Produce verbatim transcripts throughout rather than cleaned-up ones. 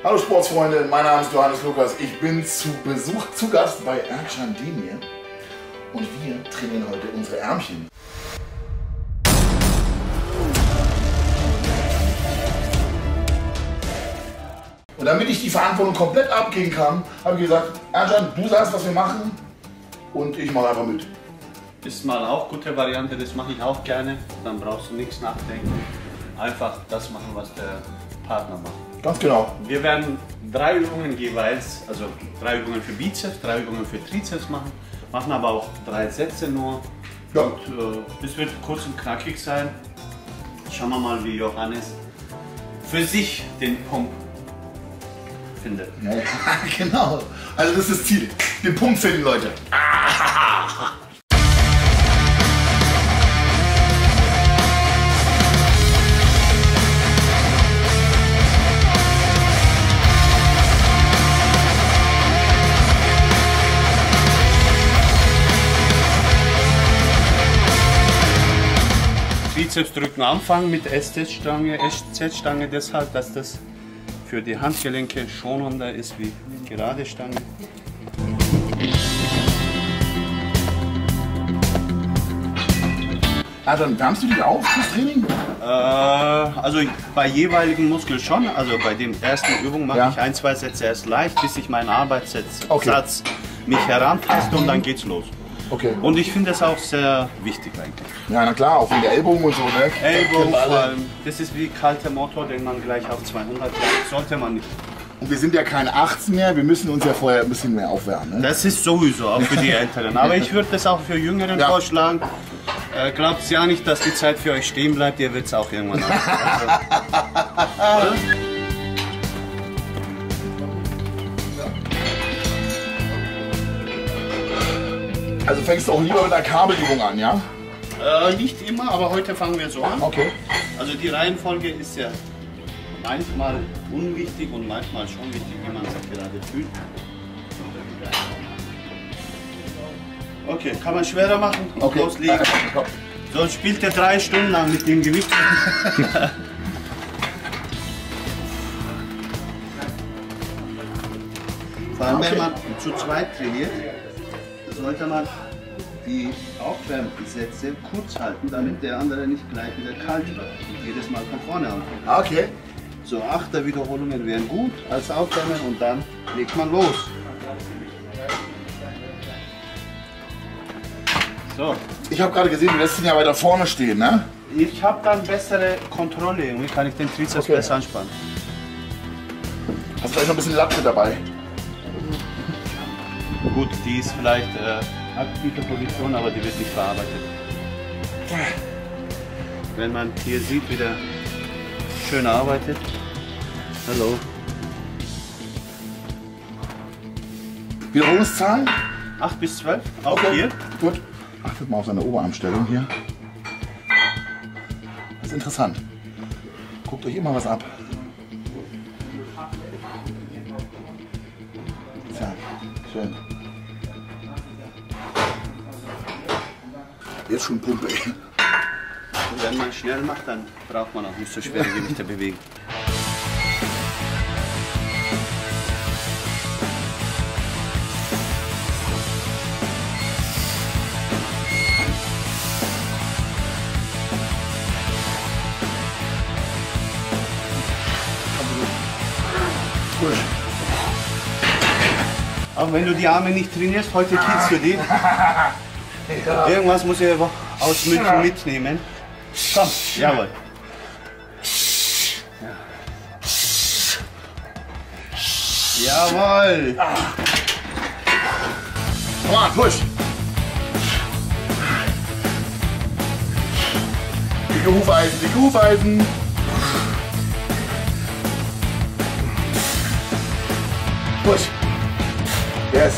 Hallo Sportsfreunde, mein Name ist Johannes Lukas. Ich bin zu Besuch, zu Gast bei Ercan Demir und wir trainieren heute unsere Ärmchen. Und damit ich die Verantwortung komplett abgeben kann, habe ich gesagt, Ercan, du sagst, was wir machen und ich mache einfach mit. Ist mal auch eine gute Variante, das mache ich auch gerne. Dann brauchst du nichts nachdenken. Einfach das machen, was der Partner macht. Ganz genau. Wir werden drei Übungen jeweils, also drei Übungen für Bizeps, drei Übungen für Trizeps machen. Machen aber auch drei Sätze nur. Ja. Und äh, es wird kurz und knackig sein. Schauen wir mal, wie Johannes für sich den Pump findet. Ja, ja, genau. Also das ist das Ziel. Den Punkt finden, Leute. Bizeps drücken anfangen mit S Z-Stange, S Z-Stange deshalb, dass das für die Handgelenke schonender ist wie gerade Stange. Ah, dann wärmst du dich auf fürs Training? Äh, also bei jeweiligen Muskel schon. Also bei der ersten Übung mache Ja. ich ein, zwei Sätze erst leicht, bis ich meinen Arbeitssatz Okay. Satz mich herantaste und dann geht's los. Okay. Und ich finde das auch sehr wichtig eigentlich. Ja, na klar, auch wegen der Ellbogen und so, ne? Ellbogen Kennen wir alle. vor allem, das ist wie kalter Motor, den man gleich auf zweihundert bringt. Sollte man nicht. Und wir sind ja keine achtzehn mehr, wir müssen uns ja vorher ein bisschen mehr aufwärmen, ne? Das ist sowieso auch für die Älteren. Aber ich würde das auch für Jüngeren Ja. vorschlagen. Äh, Glaubt ja nicht, dass die Zeit für euch stehen bleibt, ihr wird es auch irgendwann haben. Also, Also fängst du auch lieber mit einer Kabelübung an, ja? äh, nicht immer, aber heute fangen wir so an. Okay. Also die Reihenfolge ist ja manchmal unwichtig und manchmal schon wichtig, wie man sich gerade fühlt. Okay, kann man schwerer machen und Okay. loslegen. Komm. Sonst spielt er drei Stunden lang mit dem Gewicht. Vor allem, Okay. wenn man zu zweit trainiert, sollte man die Aufwärmsätze kurz halten, damit der andere nicht gleich wieder kalt wird und jedes Mal von vorne anfängt. Okay. So, achter Wiederholungen wären gut als Aufwärmen und dann legt man los. So, Ich habe gerade gesehen, du lässt ihn ja weiter vorne stehen, ne? ich habe dann bessere Kontrolle, irgendwie kann ich den Trizeps Okay. besser anspannen. Hast du vielleicht noch ein bisschen Latte dabei? Gut, die ist vielleicht äh, aktive Position, aber die wird nicht verarbeitet. Wenn man hier sieht, wie der schön arbeitet. Hallo. Wiederholungszahlen? acht bis zwölf, auch Okay. hier. Gut. Achtet mal auf seine Oberarmstellung hier. Das ist interessant. Guckt euch immer was ab. Tja, schön. Jetzt schon Pumpe. ey. Und wenn man schnell macht, dann braucht man auch nicht so schwere Gewichte bewegen. Frisch. Auch wenn du die Arme nicht trainierst, heute killst du die. Irgendwas muss ich aber aus München mitnehmen. Komm, jawohl. Ja. Jawohl. Komm on, push. Dicke Hufeisen, dicke Hufeisen. Push. Yes.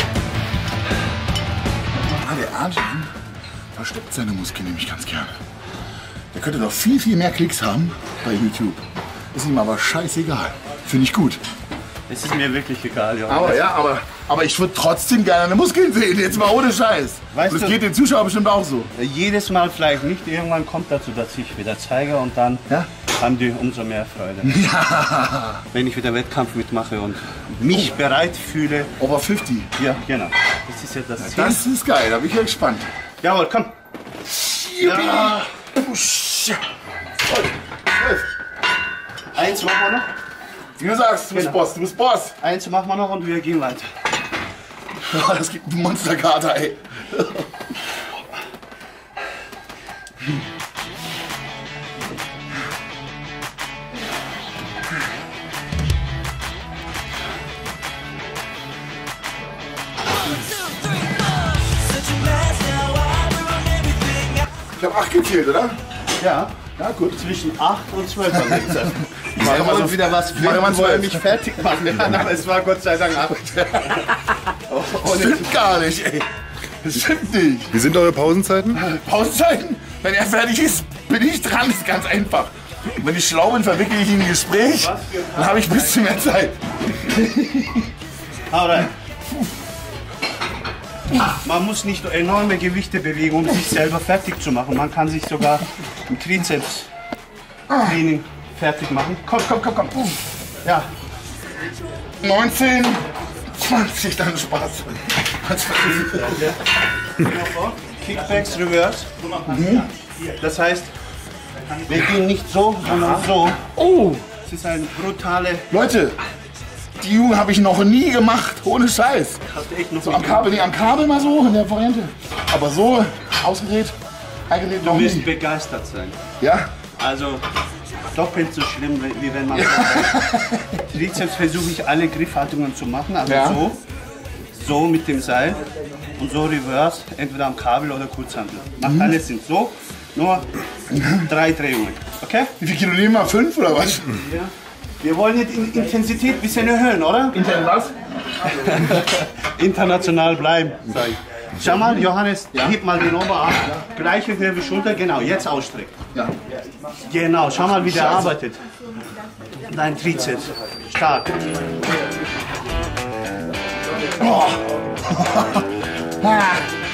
Ah, der Arjan versteckt seine Muskeln nämlich ganz gerne. Der könnte noch viel, viel mehr Klicks haben bei YouTube. Ist ihm aber scheißegal. Finde ich gut. Es ist mir wirklich egal, ja. Aber ja, aber, aber ich würde trotzdem gerne eine Muskeln sehen, jetzt mal ohne Scheiß. Weißt Und das du- geht den Zuschauern bestimmt auch so. Jedes Mal vielleicht nicht, irgendwann kommt dazu, dass ich wieder zeige und dann Ja? haben die umso mehr Freude. Ja. Wenn ich wieder Wettkampf mitmache und mich oh. bereit fühle. Over fünfzig. Ja, genau. Das ist ja das Ziel. Das ist geil, da bin ich ja gespannt. Jawohl, komm. Ja. Push. Eins machen wir noch. Wie du sagst, du bist Genau. Boss, du bist Boss. Eins machen wir noch und wir gehen weiter. Oh, das gibt einen Monsterkater, ey. Ich habe acht gezählt, oder? Ja. Ja, gut. Zwischen acht und zwölf haben wir gesagt. Ich Machen wir wollte so- wieder was machen wir finden, wo er zwölf. mich fertig machen kann, aber es war Gott sei Dank acht. Das stimmt gar nicht, ey. Das stimmt nicht. Wie sind eure Pausenzeiten? Pausenzeiten? Wenn er fertig ist, bin ich dran. Das ist ganz einfach. Wenn ich schlau bin, verwickle ich ihn in ein Gespräch. Dann habe ich ein bisschen mehr Zeit. Hau rein. Man muss nicht enorme Gewichte bewegen, um sich selber fertig zu machen. Man kann sich sogar im Trizeps-Training fertig machen. Komm, komm, komm, komm. Ja, neunzehn, zwanzig, dann Spaß. Kickbacks, Reverse. Das heißt, wir gehen nicht so, sondern so. Oh, Es ist eine brutale. Leute, die Übung habe ich noch nie gemacht. Ohne Scheiß. Hast du echt noch So am Kabel, nee, am Kabel mal so in der Variante. Aber so ausgedreht, eingelegt noch Du wirst nie. begeistert sein. Ja? Also doppelt so schlimm, wie wenn man Trizeps versuche ich alle Griffhaltungen zu machen, also Ja. so, so mit dem Seil und so Reverse, entweder am Kabel oder Kurzhantel. Macht alles sind so, nur drei Drehungen, okay? Wie viel Kilo nehmen wir? Fünf oder was? Ja. Wir wollen jetzt in Intensität ein bisschen erhöhen, oder? Intern was? International bleiben, sag ich. Schau mal, Johannes, heb mal den Oberarm, gleiche Höhe wie Schulter, genau, jetzt ausstrecken. Ja. Genau, schau mal, wie der arbeitet. Dein Trizeps. Stark. Oh. Ah.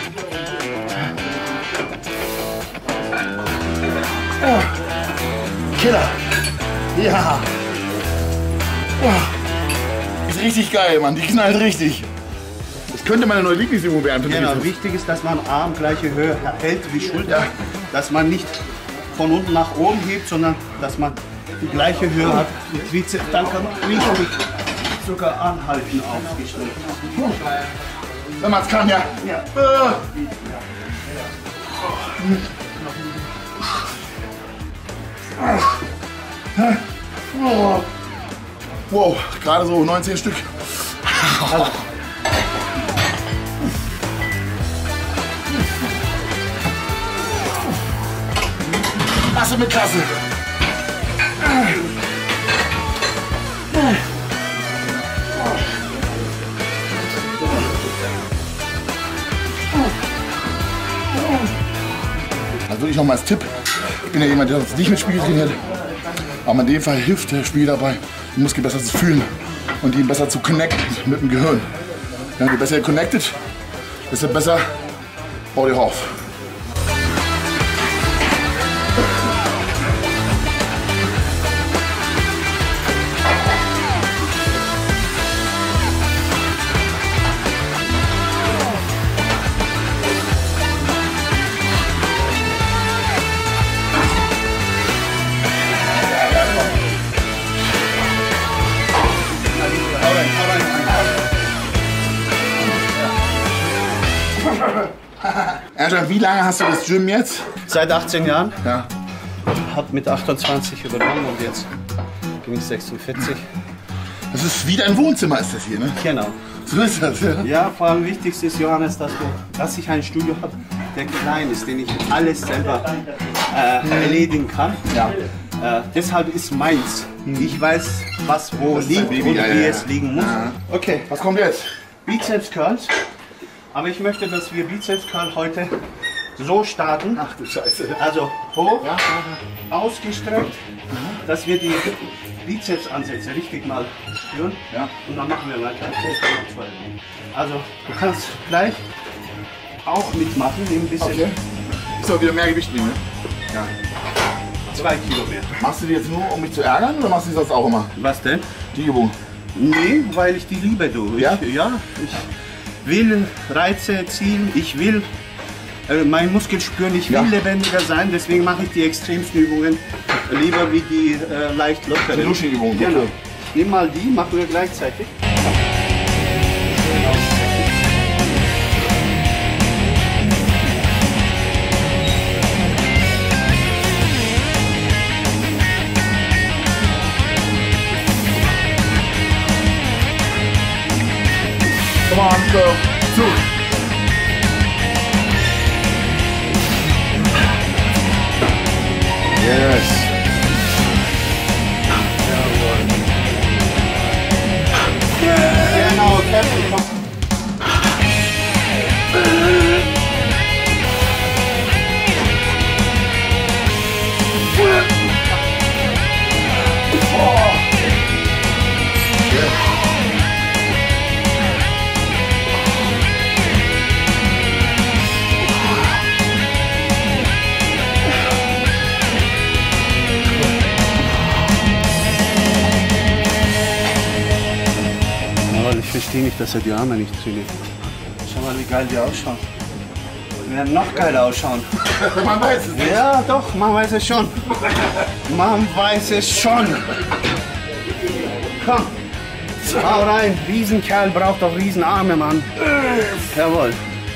Oh. Killer. Ja. Oh. Ist richtig geil, Mann. Die knallt richtig. Das könnte meine neue Lieblingsübung werden. für den Genau, Trizeps. wichtig ist, dass man Arm gleiche Höhe hält wie Schulter. Dass man nicht von unten nach oben hebt, sondern dass man die gleiche Höhe hat wie Trizeps. Dann kann man richtig sogar anhalten aufgestellt. Wenn man es kann, ja. Ja. Äh. Oh. Wow, gerade so neunzehn Stück. Klasse mit Klasse. Also wirklich nochmal als Tipp. Ich bin ja jemand, der nicht mit Spiegel trainiert. Aber in dem Fall hilft der Spiegel dabei, den Muskel besser zu fühlen und ihn besser zu connecten mit dem Gehirn. Ja, je besser ihr connected, desto besser baut ihr auf. Ernsthaft, wie lange hast du das Gym jetzt? Seit achtzehn Jahren. Ja. Hab mit achtundzwanzig übernommen und jetzt bin ich sechsundvierzig. Das ist wie dein Wohnzimmer, ist das hier, ne? Genau. So ist das, ja. Ja, vor allem wichtigste ist, Johannes, dass, du, dass ich ein Studio habe, der klein ist, den ich alles selber äh, erledigen kann. Ja. Äh, deshalb ist meins. Ich weiß, was wo Das ist liegt dein Baby, und ja, wie ja. es liegen muss. Ja. Okay, Was kommt jetzt? Bizeps Curls. Aber ich möchte, dass wir Bizeps Curl heute so starten. Ach du Scheiße. Also hoch, ausgestreckt, dass wir die Bizepsansätze richtig mal spüren. Ja. Und dann machen wir weiter. Also du kannst gleich auch mitmachen, nimm ein bisschen. Okay. Ich soll wieder mehr Gewicht nehmen, ne? Ja. zwei Kilo mehr. Machst du die jetzt nur, um mich zu ärgern oder machst du die sonst auch immer? Was denn? Die Übung? Nee, weil ich die liebe, du. Ich, Ja? Ja, ich will Reize erzielen, ich will äh, meinen Muskel spüren, ich will Ja. lebendiger sein, deswegen mache ich die extremsten Übungen lieber wie die äh, leicht lockeren. Die Duschenübungen, Genau. okay. Nimm mal die, machen wir gleichzeitig. Come on, go. Zug. Yes. Genau, kämpfen, komm. Aber ich verstehe nicht, dass er die Arme nicht trainiert. Schau mal, wie geil die ausschauen. Die werden noch geiler ausschauen. Man weiß es nicht. Ja, doch, man weiß es schon. Man weiß es schon. Komm, hau rein. Riesenkerl braucht auch Riesenarme, Mann. Jawohl.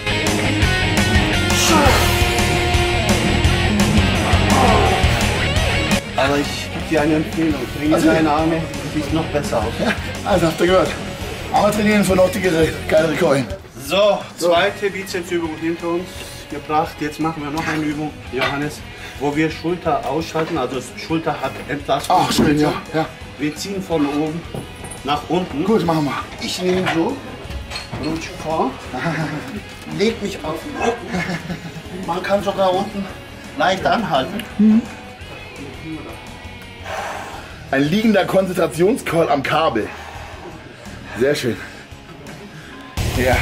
Aber ich gebe dir eine Empfehlung. Trainiere Also- deine Arme, sieht noch besser aus. Also habt ihr gehört. Aber trainieren für noch die geilere Coin. So, zweite Bizepsübung hinter uns gebracht. Jetzt machen wir noch eine Übung, Johannes, wo wir Schulter ausschalten. Also Schulter hat Entlastung. Ach, schön, ja. ja. Wir ziehen von oben nach unten. Gut, machen wir. Ich nehme so, rutsch vor, leg mich auf den Rücken. Man kann sogar unten leicht anhalten. Ein liegender Konzentrationscall am Kabel. Sehr schön. Ja.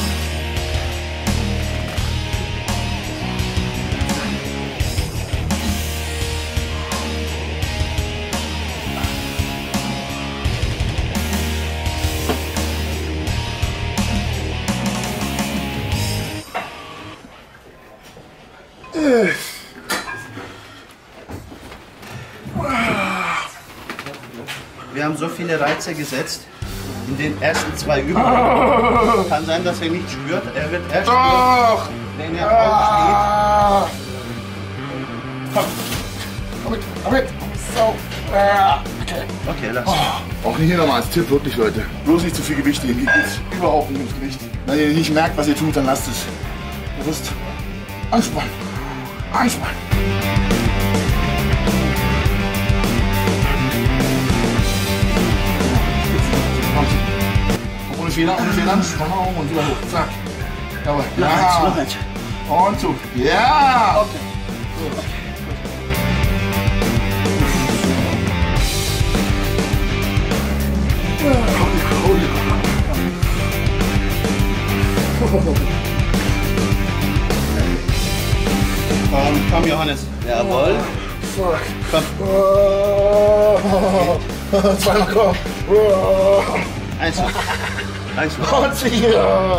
Wir haben so viele Reize gesetzt in den ersten zwei Übungen. Kann sein, dass er nicht spürt. Er wird erst spüren, Doch! wenn er aufsteht. Ah. Komm. Komm mit, komm mit. So. Ah. Okay. Okay, lass. Auch hier nochmal als Tipp, wirklich Leute. Bloß nicht zu viel Gewicht heben. Hier geht's überhaupt nicht ums Gewicht. Wenn ihr nicht merkt, was ihr tut, dann lasst es. Bewusst anspannen. Anspannen. Ohne Fehler, ohne Fehler. Genau, und wieder hoch. Zack. Jawohl. Noch eins, noch eins. Und Zug. Ja! Komm, komm, Johannes. Jawohl. Fuck. Komm. Oh. Zweimal komm. Oh. Eins noch. Eins noch. Und vier.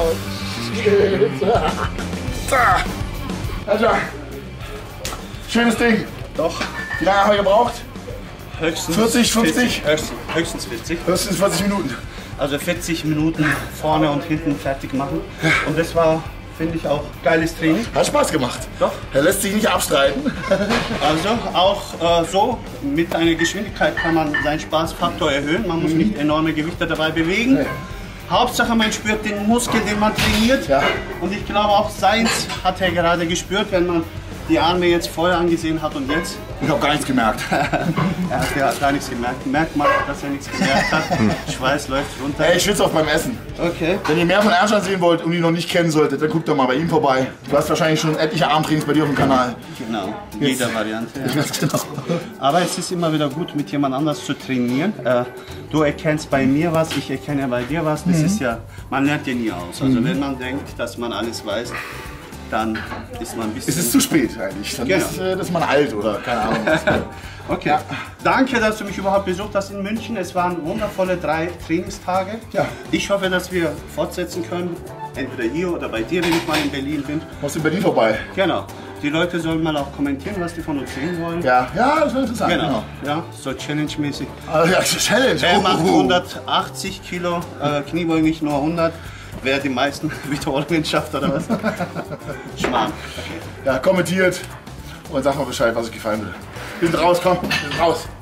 Da. Also. Schönes Ding. Doch. Wie lange haben wir gebraucht? Höchstens vierzig, fünfzig? Höchstens, höchstens vierzig. Höchstens vierzig Minuten. Also vierzig Minuten vorne und hinten fertig machen. Und das war, finde ich, auch geiles Training. Hat Spaß gemacht. Doch. Er lässt sich nicht abstreiten. Also auch äh, so mit einer Geschwindigkeit kann man seinen Spaßfaktor erhöhen. Man muss nicht enorme Gewichte dabei bewegen. Nee. Hauptsache man spürt den Muskel, den man trainiert. Ja. Und ich glaube auch seins hat er gerade gespürt, wenn man die Arme jetzt vorher angesehen hat und jetzt. Ich habe gar nichts gemerkt. Er hat ja gar nichts gemerkt. Merkt man, dass er nichts gemerkt hat. Schweiß läuft runter. Ey, ich schwitze auch beim Essen. Okay. Wenn ihr mehr von Ernststein sehen wollt und ihn noch nicht kennen solltet, dann guckt doch mal bei ihm vorbei. Du hast wahrscheinlich schon etliche Armtrainings bei dir auf dem Kanal. Genau, jeder Variante. Ja. Ganz genau. Aber es ist immer wieder gut, mit jemand anders zu trainieren. Äh, du erkennst bei mir was, ich erkenne bei dir was. Das ist ja, man lernt ja nie aus. Also wenn man denkt, dass man alles weiß, dann ist man ein bisschen... Es ist zu spät eigentlich. Dann Genau. ist, äh, ist man alt oder keine Ahnung. Okay. Ja. Danke, dass du mich überhaupt besucht hast in München. Es waren wundervolle drei Trainingstage. Ja. Ich hoffe, dass wir fortsetzen können. Entweder hier oder bei dir, wenn ich mal in Berlin bin. Musst in Berlin vorbei. Genau. Die Leute sollen mal auch kommentieren, was die von uns sehen wollen. Ja, ja, das wäre interessant. Genau. Ja, so Challenge-mäßig. Also, ja, Challenge. Wer Oh, macht oh, oh. hundertachtzig Kilo äh, Kniebeugen, nicht nur hundert? Wer die meisten Wiederholungen schafft oder was? Schmarrn. Ja, kommentiert und sag mal Bescheid, was euch gefallen würde. Wir sind raus, komm, wir sind raus.